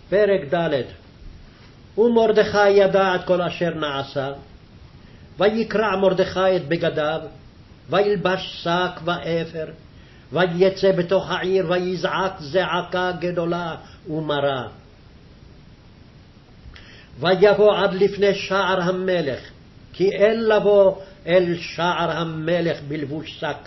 פרק ד'. ומרדכי ידע את כל אשר נעשה, ויקרע מרדכי את בגדיו, וילבש שק ואפר, ויצא בתוך העיר, ויזעק זעקה גדולה ומרה. ויבוא עד לפני שער המלך, כי אין לבוא אל שער המלך בלבוש שק.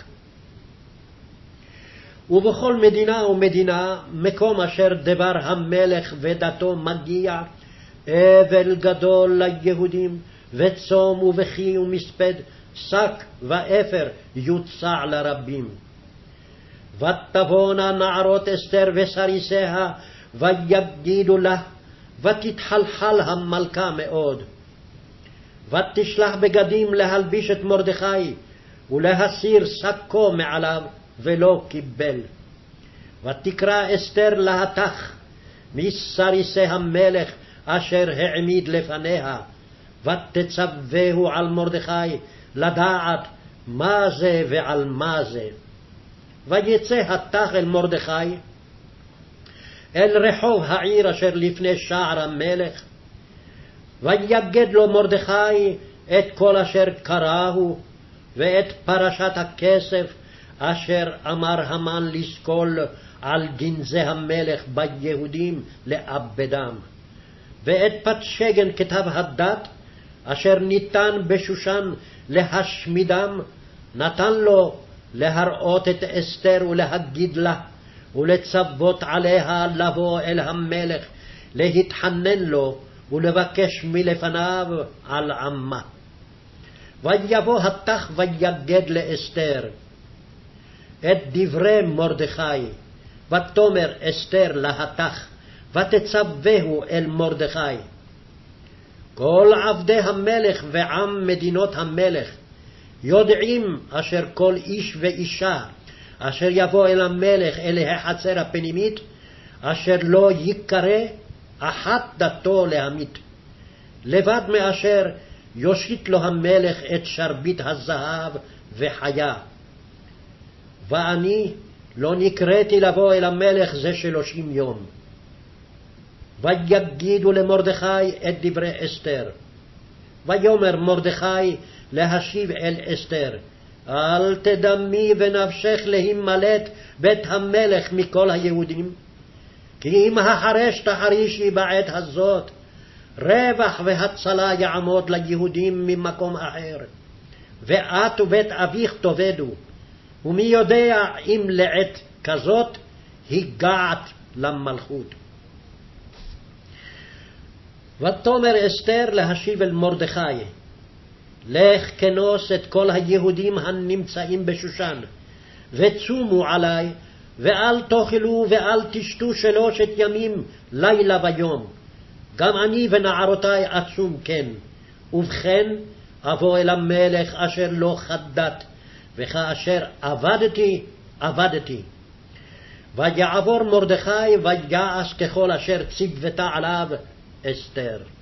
ובכל מדינה ומדינה, מקום אשר דבר המלך ודתו מגיע, אבל גדול ליהודים, וצום ובכי ומספד, שק ואפר יוצע לרבים. ותבואנה נערות אסתר וסריסיה, ויגידו לה, ותתחלחל המלכה מאוד. ותשלח בגדים להלביש את מרדכי, ולהסיר שקו מעליו, ולא קיבל. ותקרא אסתר להתך מסריסי המלך אשר העמיד לפניה, ותצווהו על מרדכי לדעת מה זה ועל מה זה. ויצא התך אל מרדכי אל רחוב העיר אשר לפני שער המלך, ויגד לו מרדכי את כל אשר קראהו, ואת פרשת הכסף אשר אמר המן לסקול על גנזי המלך ביהודים לאבדם, ואת פתשגן כתב הדת אשר ניתן בשושן להשמידם, נתן לו להראות את אסתר ולהגיד לה, ולצוות עליה לבוא אל המלך, להתחנן לו ולבקש מלפניו על עמה. ויבוא התך ויגד לאסתר את דברי מרדכי, ותאמר אסתר להתך, ותצווהו אל מרדכי. כל עבדי המלך ועם מדינות המלך יודעים אשר כל איש ואישה אשר יבוא אל המלך אל החצר הפנימית, אשר לא יקרא אחת דתו להמית, לבד מאשר יושיט לו המלך את שרביט הזהב וחיה. ואני לא נקראתי לבוא אל המלך זה 30 יום. ויגידו למרדכי את דברי אסתר. ויאמר מרדכי להשיב אל אסתר, אל תדמי ונפשך להימלט בית המלך מכל היהודים, כי אם החרש תחרישי בעת הזאת, רווח והצלה יעמוד ליהודים ממקום אחר, ואת ובית אביך תאבדו, ומי יודע אם לעת כזאת הגעת למלכות. ותאמר אסתר להשיב אל מרדכי, לך כנוס את כל היהודים הנמצאים בשושן, וצומו עלי, ואל תאכלו ואל תשתו 3 ימים לילה ויום, גם אני ונערותי אצום כן, ובכן אבוא אל המלך אשר לא חדת, וכאשר עבדתי. ויעבור מרדכי ויעש ככל אשר ציוותה עליו אסתר.